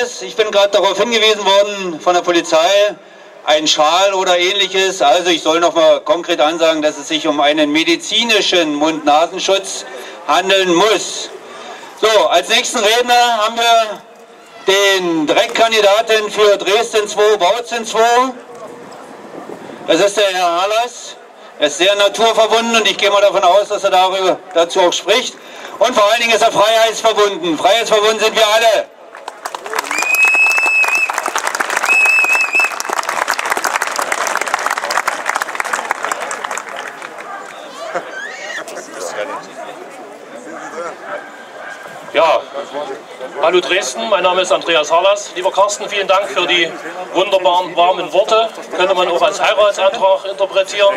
Folgendes. Ich bin gerade darauf hingewiesen worden von der Polizei, ein Schal oder ähnliches. Also ich soll noch mal konkret ansagen, dass es sich um einen medizinischen Mund-Nasenschutz handeln muss. So, als nächsten Redner haben wir den Direktkandidaten für Dresden 2, Bautzen 2. Das ist der Herr Harlas. Er ist sehr naturverbunden und ich gehe mal davon aus, dass er dazu auch spricht. Und vor allen Dingen ist er freiheitsverbunden. Freiheitsverbunden sind wir alle. Ja, hallo Dresden, mein Name ist Andreas Harlas. Lieber Carsten, vielen Dank für die wunderbaren, warmen Worte. Könnte man auch als Heiratsantrag interpretieren.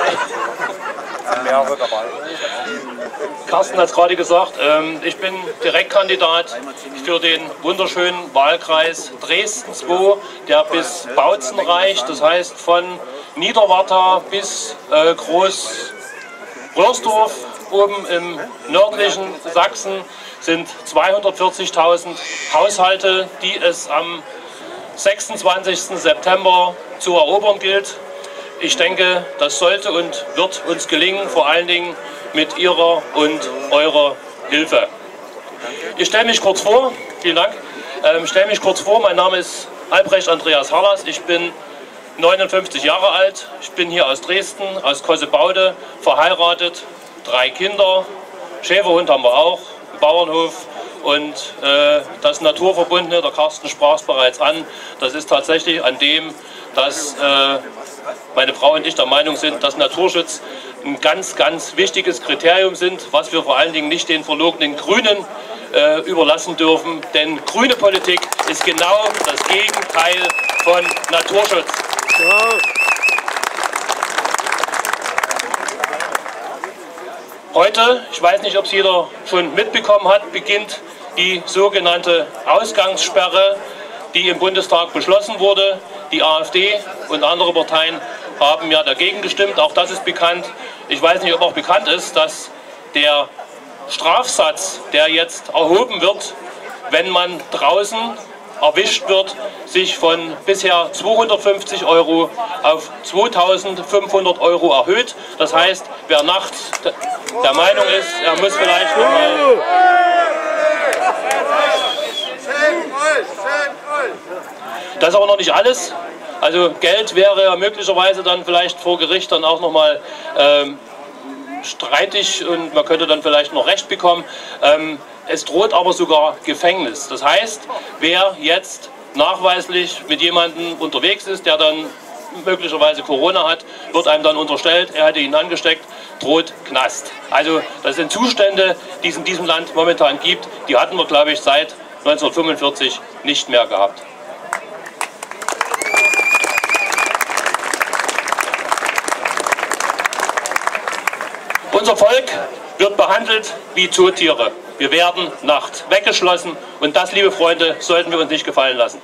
Carsten hat es gerade gesagt, ich bin Direktkandidat für den wunderschönen Wahlkreis Dresden 2, der bis Bautzen reicht. Das heißt von Niederwarta bis Groß-Röhrsdorf, oben im nördlichen Sachsen, sind 240.000 Haushalte, die es am 26. September zu erobern gilt. Ich denke, das sollte und wird uns gelingen, vor allen Dingen mit Ihrer und eurer Hilfe. Ich stelle mich kurz vor, vielen Dank, mein Name ist Albrecht Andreas Harlas, ich bin 59 Jahre alt, ich bin hier aus Dresden, aus Kossebaude, verheiratet, 3 Kinder, Schäferhund haben wir auch, Bauernhof und das Naturverbundene, der Carsten sprach es bereits an, das ist tatsächlich an dem, dass meine Frau und ich der Meinung sind, dass Naturschutz ein ganz, ganz wichtiges Kriterium sind, was wir vor allen Dingen nicht den verlogenen Grünen überlassen dürfen, denn grüne Politik ist genau das Gegenteil von Naturschutz. Ja. Heute, ich weiß nicht, ob es jeder schon mitbekommen hat, beginnt die sogenannte Ausgangssperre, die im Bundestag beschlossen wurde. Die AfD und andere Parteien haben ja dagegen gestimmt, auch das ist bekannt. Ich weiß nicht, ob auch bekannt ist, dass der Strafsatz, der jetzt erhoben wird, wenn man draußen erwischt wird, sich von bisher 250 € auf 2.500 € erhöht. Das heißt, wer nachts der Meinung ist, er muss vielleicht nochmal... Das ist aber noch nicht alles. Also Geld wäre ja möglicherweise dann vielleicht vor Gericht dann auch nochmal streitig und man könnte dann vielleicht noch Recht bekommen. Es droht aber sogar Gefängnis. Das heißt, wer jetzt nachweislich mit jemandem unterwegs ist, der dann möglicherweise Corona hat, wird einem dann unterstellt, er hätte ihn angesteckt, droht Knast. Also das sind Zustände, die es in diesem Land momentan gibt, die hatten wir, glaube ich, seit 1945 nicht mehr gehabt. Unser Volk wird behandelt wie Zootiere. Wir werden nachts weggeschlossen und das, liebe Freunde, sollten wir uns nicht gefallen lassen.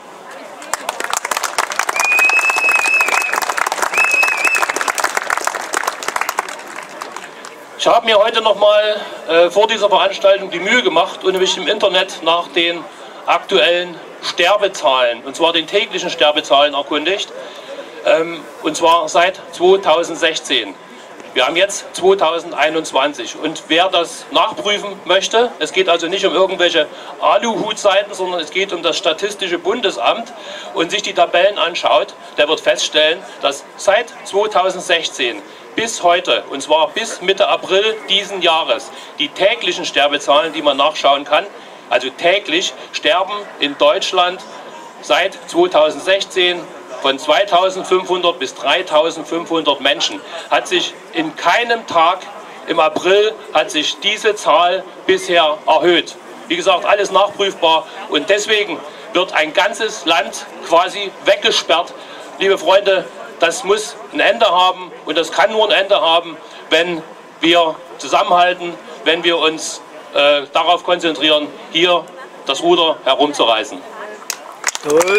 Ich habe mir heute noch mal vor dieser Veranstaltung die Mühe gemacht und mich im Internet nach den aktuellen Sterbezahlen, und zwar den täglichen Sterbezahlen erkundigt, und zwar seit 2016. Wir haben jetzt 2021 und wer das nachprüfen möchte, es geht also nicht um irgendwelche Aluhutseiten, sondern es geht um das Statistische Bundesamt und sich die Tabellen anschaut, der wird feststellen, dass seit 2016 bis heute, und zwar bis Mitte April diesen Jahres, die täglichen Sterbezahlen, die man nachschauen kann, also täglich sterben in Deutschland seit 2016 von 2.500 bis 3.500 Menschen. Hat sich in keinem Tag im April hat sich diese Zahl bisher erhöht. Wie gesagt, alles nachprüfbar und deswegen wird ein ganzes Land quasi weggesperrt. Liebe Freunde, das muss ein Ende haben und das kann nur ein Ende haben, wenn wir zusammenhalten, wenn wir uns darauf konzentrieren, hier das Ruder herumzureißen. Toll.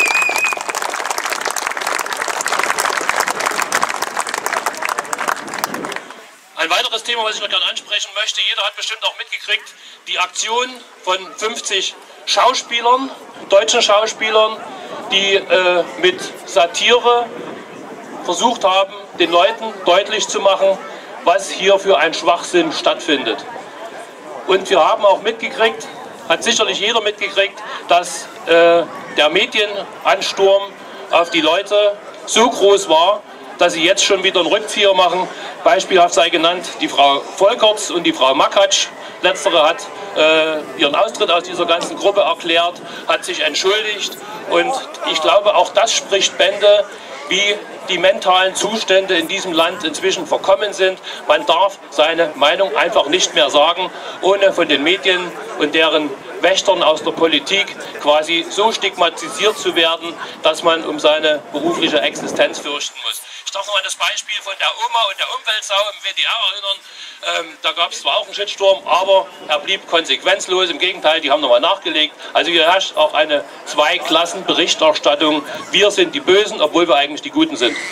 Ein weiteres Thema, was ich noch gerne ansprechen möchte, jeder hat bestimmt auch mitgekriegt, die Aktion von 50 Schauspielern, deutschen Schauspielern, die mit Satire versucht haben, den Leuten deutlich zu machen, was hier für ein Schwachsinn stattfindet. Und wir haben auch mitgekriegt, hat sicherlich jeder mitgekriegt, dass der Medienansturm auf die Leute so groß war, dass sie jetzt schon wieder einen Rückzieher machen. Beispielhaft sei genannt die Frau Volkerts und die Frau Makatsch. Letztere hat ihren Austritt aus dieser ganzen Gruppe erklärt, hat sich entschuldigt und ich glaube, auch das spricht Bände, wie die mentalen Zustände in diesem Land inzwischen verkommen sind. Man darf seine Meinung einfach nicht mehr sagen, ohne von den Medien und deren Wächtern aus der Politik quasi so stigmatisiert zu werden, dass man um seine berufliche Existenz fürchten muss. Ich darf noch an das Beispiel von der Oma und der Umweltsau im WDR erinnern. Da gab es zwar auch einen Shitstorm, aber er blieb konsequenzlos. Im Gegenteil, die haben nochmal nachgelegt. Also hier herrscht auch eine Zweiklassen-Berichterstattung. Wir sind die Bösen, obwohl wir eigentlich die Guten sind.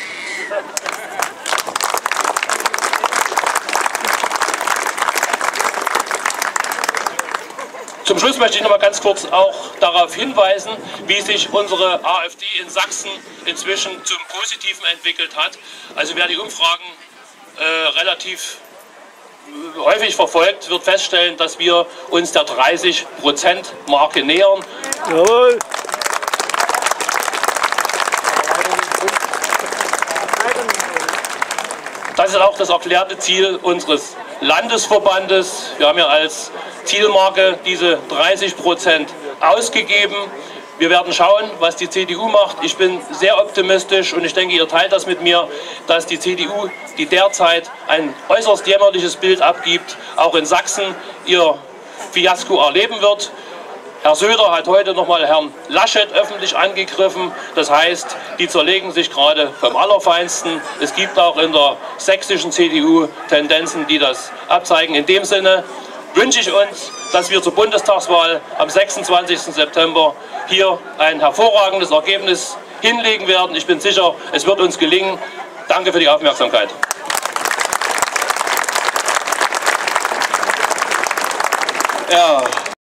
Zum Schluss möchte ich noch mal ganz kurz auch darauf hinweisen, wie sich unsere AfD in Sachsen inzwischen zum Positiven entwickelt hat. Also wer die Umfragen relativ häufig verfolgt, wird feststellen, dass wir uns der 30%-Marke nähern. Jawohl. Das ist auch das erklärte Ziel unseres Landesverbandes. Wir haben ja als Zielmarke diese 30% ausgegeben. Wir werden schauen, was die CDU macht. Ich bin sehr optimistisch und ich denke, ihr teilt das mit mir, dass die CDU, die derzeit ein äußerst jämmerliches Bild abgibt, auch in Sachsen ihr Fiasko erleben wird. Herr Söder hat heute nochmal Herrn Laschet öffentlich angegriffen. Das heißt, die zerlegen sich gerade vom Allerfeinsten. Es gibt auch in der sächsischen CDU Tendenzen, die das abzeigen. In dem Sinne wünsche ich uns, dass wir zur Bundestagswahl am 26. September hier ein hervorragendes Ergebnis hinlegen werden. Ich bin sicher, es wird uns gelingen. Danke für die Aufmerksamkeit. Ja.